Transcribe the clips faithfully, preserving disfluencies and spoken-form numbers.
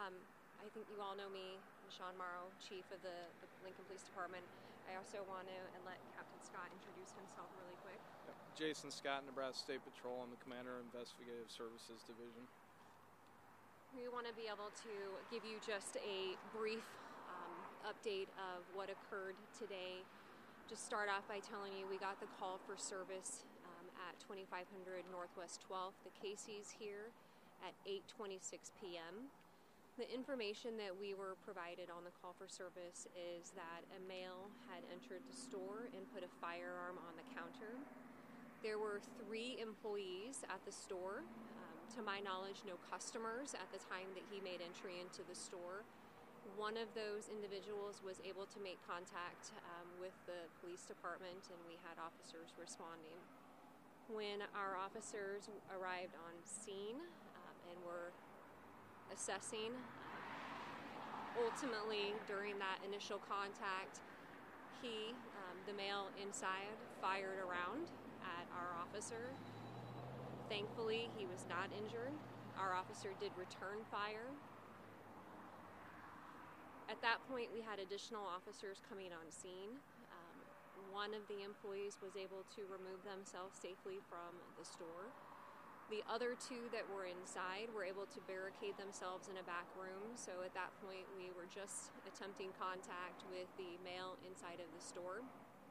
Um, I think you all know me, I'm Sean Morrow, Chief of the, the Lincoln Police Department. I also want to and let Captain Scott introduce himself really quick. Yep. Jason Scott, Nebraska State Patrol. I'm the Commander of Investigative Services Division. We want to be able to give you just a brief um, update of what occurred today. Just start off by telling you we got the call for service um, at twenty-five hundred Northwest twelfth, the Casey's here, at eight twenty-six p m The information that we were provided on the call for service is that a male had entered the store and put a firearm on the counter. There were three employees at the store. Um, to my knowledge, no customers at the time that he made entry into the store. One of those individuals was able to make contact um, with the police department, and we had officers responding. When our officers arrived on scene um, and were assessing, uh, ultimately during that initial contact, he, um, the male inside, fired around at our officer. Thankfully, he was not injured. Our officer did return fire. At that point, we had additional officers coming on scene. Um, one of the employees was able to remove themselves safely from the store. The other two that were inside were able to barricade themselves in a back room. So at that point, we were just attempting contact with the male inside of the store.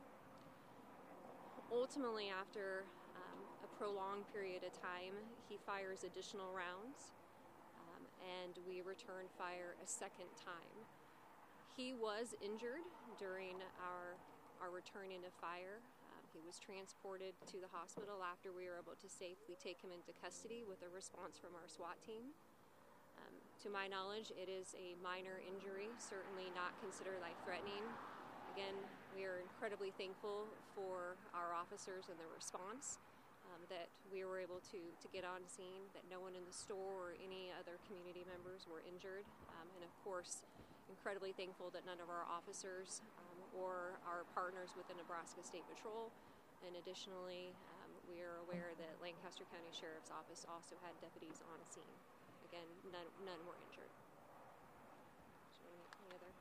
Ultimately, after um, a prolonged period of time, he fires additional rounds, um, and we return fire a second time. He was injured during our, our return into fire. Um, he was transported to the hospital after we were able to safely take him into custody with a response from our SWAT team. Um, to my knowledge, it is a minor injury, certainly not considered life-threatening. Again, we are incredibly thankful for our officers and the response, um, that we were able to, to get on scene, that no one in the store or any other community members were injured, um, and of course, incredibly thankful that none of our officers um, or our partners with the Nebraska State Patrol, and additionally, um, we are aware that Lancaster County Sheriff's Office also had deputies on scene. Again, none, none were injured. Do you want to make any other?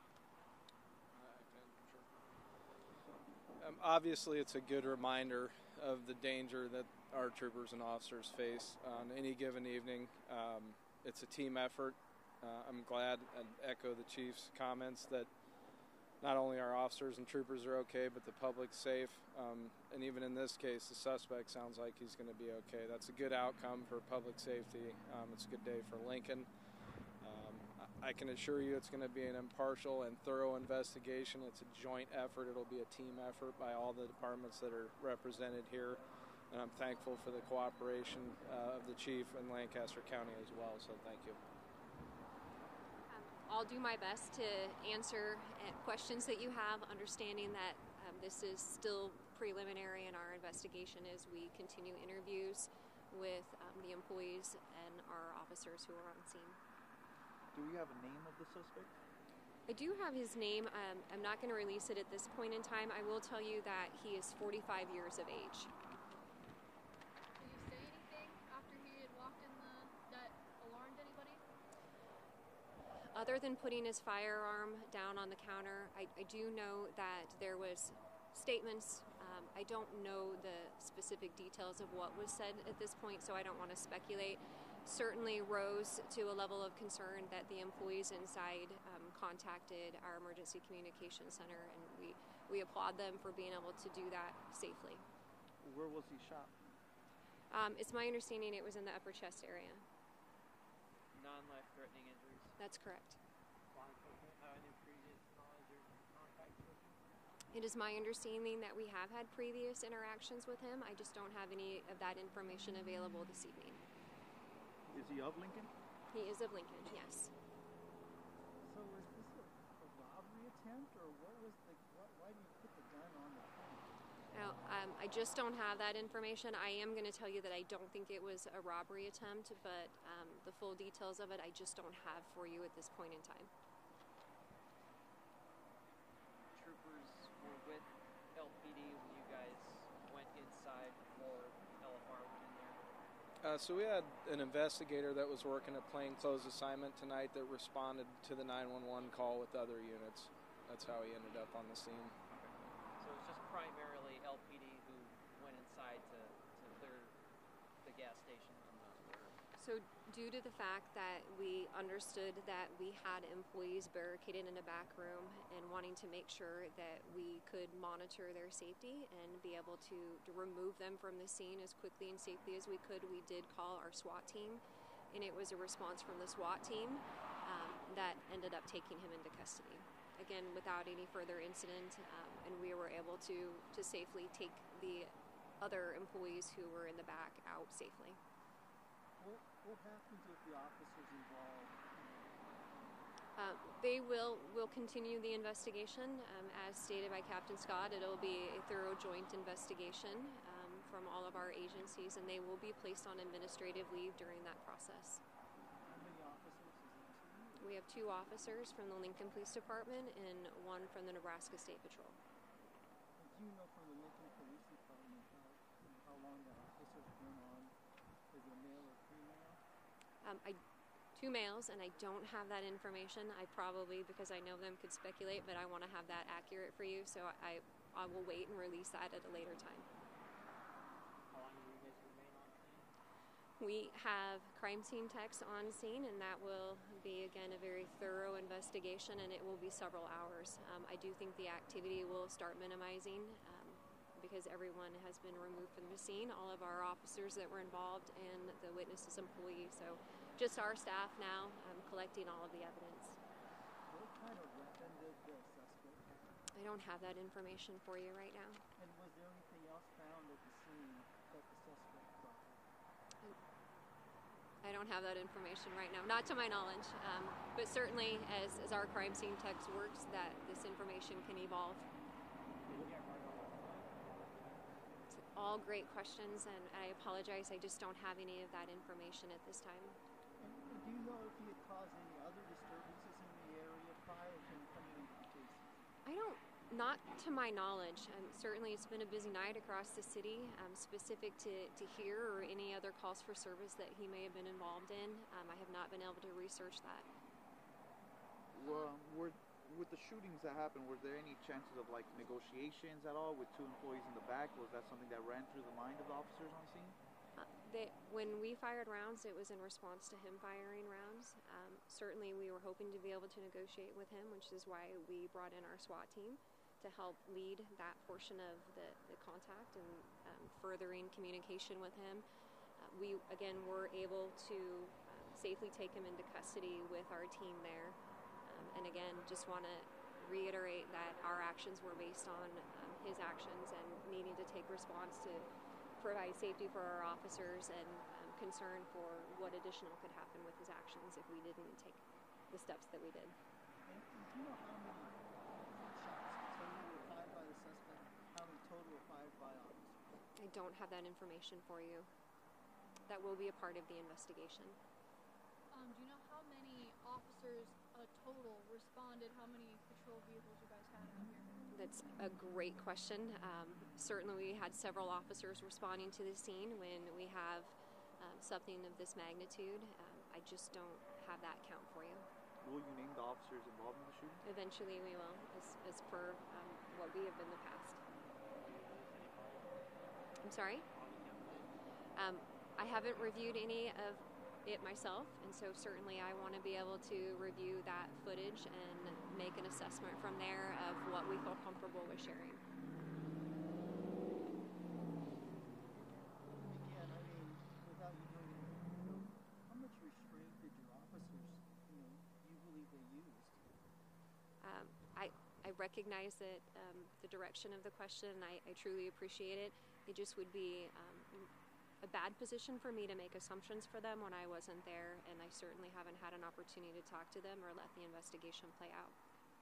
Um, obviously, it's a good reminder of the danger that our troopers and officers face on any given evening. Um, it's a team effort. Uh, I'm glad and echo the chief's comments that not only our officers and troopers are okay, but the public's safe. Um, and even in this case, the suspect sounds like he's going to be okay. That's a good outcome for public safety. Um, it's a good day for Lincoln. Um, I can assure you it's going to be an impartial and thorough investigation. It's a joint effort. It'll be a team effort by all the departments that are represented here. And I'm thankful for the cooperation uh, of the chief and Lancaster County as well, so thank you. Um, I'll do my best to answer questions that you have, understanding that um, this is still preliminary in our investigation as we continue interviews with um, the employees and our officers who are on scene. Do we have a name of the suspect? I do have his name. Um, I'm not going to release it at this point in time. I will tell you that he is forty-five years of age. Did you say anything after he had walked in the, that alarmed anybody? Other than putting his firearm down on the counter, I, I do know that there was statements. Um, I don't know the specific details of what was said at this point, so I don't want to speculate. Certainly rose to a level of concern that the employees inside um, contacted our emergency communications center, and we, we applaud them for being able to do that safely. Where was he shot? Um, it's my understanding it was in the upper chest area. Non-life-threatening injuries? That's correct. Have any previous knowledge or contact with him? It is my understanding that we have had previous interactions with him. I just don't have any of that information available this evening. Is he of Lincoln? He is of Lincoln, yes. So was this a, a robbery attempt, or what was the, what, why did you put the gun on the counter? Now, um, I just don't have that information. I am going to tell you that I don't think it was a robbery attempt, but um, the full details of it I just don't have for you at this point in time. Troopers were with L P D when you guys went inside before L F R went in there? Uh, so we had an investigator that was working a plainclothes assignment tonight that responded to the nine one one call with other units. That's how he ended up on the scene. So it's just primarily L P D who went inside to, to clear the gas station from the order. So due to the fact that we understood that we had employees barricaded in a back room and wanting to make sure that we could monitor their safety and be able to, to remove them from the scene as quickly and safely as we could, we did call our SWAT team, and it was a response from the SWAT team um, that ended up taking him into custody. Again, without any further incident, um, and we were able to, to safely take the other employees who were in the back out safely. What, what happens if the officers involved? Uh, they will will continue the investigation. Um, as stated by Captain Scott, it'll be a thorough joint investigation um, from all of our agencies, and they will be placed on administrative leave during that process. How many officers is it two? We have two officers from the Lincoln Police Department and one from the Nebraska State Patrol. And do you know from the Lincoln Police Department how, you know, how long that officer's been on? Is it male or female? Um, I, two males, and I don't have that information. I probably, because I know them, could speculate, but I want to have that accurate for you, so I, I will wait and release that at a later time. How long do you guys remain on scene? We have crime scene techs on scene, and that will be, again, a very thorough investigation, and it will be several hours. Um, I do think the activity will start minimizing um, because everyone has been removed from the scene, all of our officers that were involved and the witnesses employees. So just our staff now um, collecting all of the evidence. What kind of weapon did the suspect have? I don't have that information for you right now. And was there anything else found at the scene that the suspect brought up? I don't have that information right now, not to my knowledge, um, but certainly as, as our crime scene text works, that this information can evolve. All great questions, and I apologize, I just don't have any of that information at this time. And, and do you know if he had caused any other disturbances in the area prior to him coming into the case? I don't, not to my knowledge. Um, certainly it's been a busy night across the city, um, specific to, to here or any other calls for service that he may have been involved in. Um, I have not been able to research that. Well, were, with the shootings that happened, were there any chances of like negotiations at all with two employees in the back? Was that something that ran through the mind of the officers on scene? Uh, they, when we fired rounds, it was in response to him firing rounds. Um, certainly we were hoping to be able to negotiate with him, which is why we brought in our SWAT team to help lead that portion of the, the contact and um, furthering communication with him. Uh, we, again, were able to um, safely take him into custody with our team there. And again, just want to reiterate that our actions were based on um, his actions and needing to take response to provide safety for our officers and um, concern for what additional could happen with his actions if we didn't take the steps that we did. And, and do you know how many shots total were fired by the suspect? How many total were fired by officers? I don't have that information for you. That will be a part of the investigation. Um, do you know how many officers uh, total responded? How many patrol vehicles you guys had out here? That's a great question. Um, certainly we had several officers responding to the scene when we have um, something of this magnitude. Um, I just don't have that count for you. Will you name the officers involved in the shooting? Eventually we will, as, as per um, what we have in the past. I'm sorry? Um, I haven't reviewed any of it myself, and so certainly I want to be able to review that footage and make an assessment from there of what we feel comfortable with sharing. Again, I mean, without you doing anything, you know, how much restraint did your officers, you know, you believe they used? Um, I, I recognize that um, the direction of the question, and I, I truly appreciate it. It just would be um, a bad position for me to make assumptions for them when I wasn't there, and I certainly haven't had an opportunity to talk to them or let the investigation play out.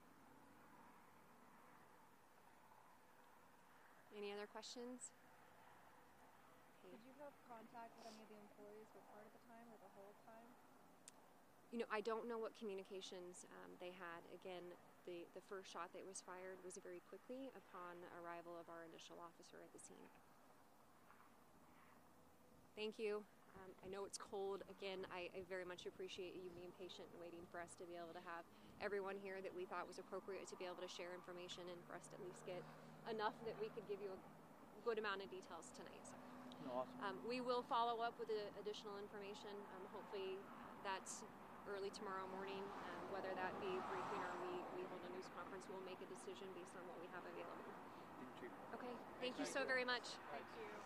Any other questions? Okay. Did you have contact with any of the employees for part of the time or the whole time? You know, I don't know what communications um, they had. Again, the, the first shot that was fired was very quickly upon arrival of our initial officer at the scene. Thank you. Um, I know it's cold. Again, I, I very much appreciate you being patient and waiting for us to be able to have everyone here that we thought was appropriate to be able to share information and for us to at least get enough that we could give you a good amount of details tonight. So, No, awesome. um, we will follow up with uh, additional information. Um, hopefully that's early tomorrow morning. Um, whether that be briefing or we, we hold a news conference, we'll make a decision based on what we have available. Thank you, Chief. Okay, thank you so very much. Thank you.